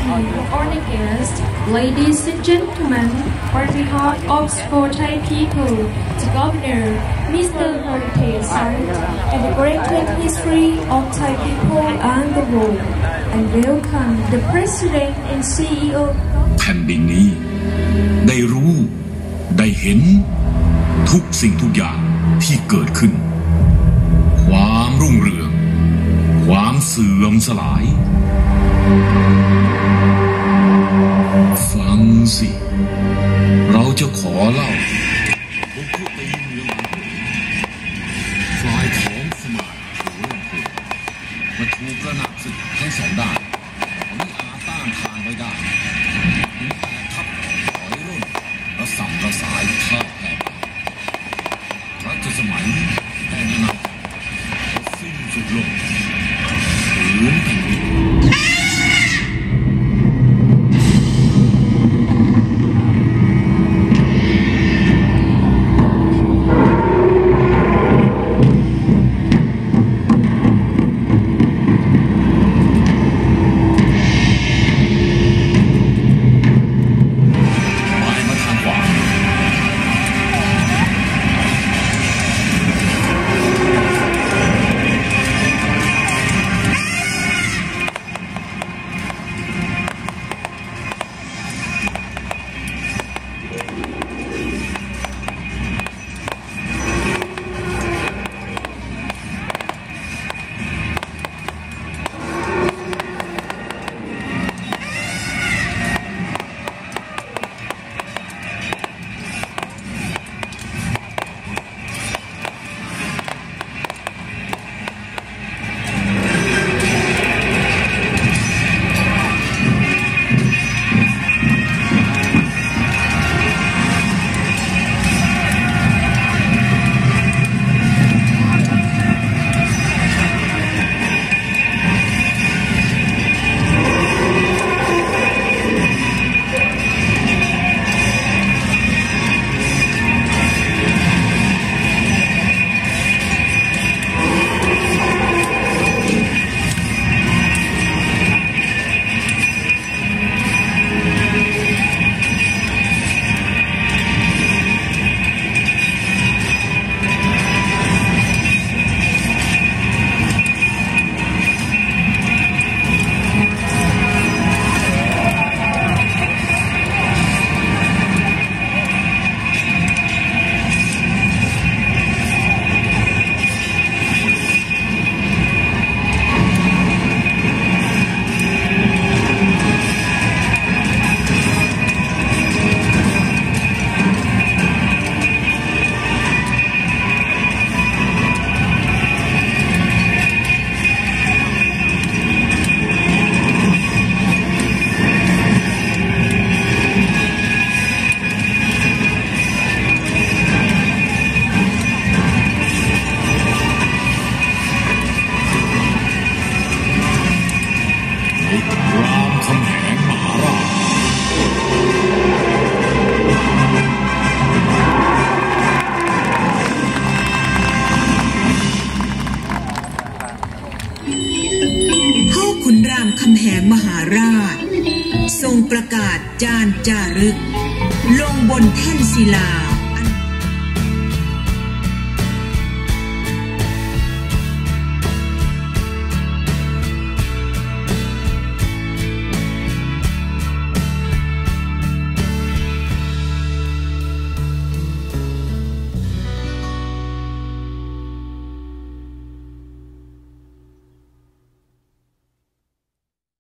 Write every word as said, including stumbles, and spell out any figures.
your honored guests, ladies and gentlemen, on behalf of for Thai people, the Governor, Mister Heritage Site, and the great history of Thai people and the world, and welcome the President and ซี อี โอ แผ่นดินนี้ได้รู้ได้เห็นทุกสิ่งทุกอย่างที่เกิดขึ้นความรุ่งเรืองความเสื่อมสลายฟังสิเราจะขอเล่าบุกเข้าตีเมืองฝ่ายของสมัยมาถูกกระหน่ำศึกทั้งสองด้านไม่อาจต้านทานไว้ได้ถึงแตกทับถอยร่นและสั่งระสายท่าแผ่รัชสมัยแห่งนั้นสิ้นสุดลงพื้นแผ่นดินทรงประกาศจานจารึกลงบนแท่นศิลา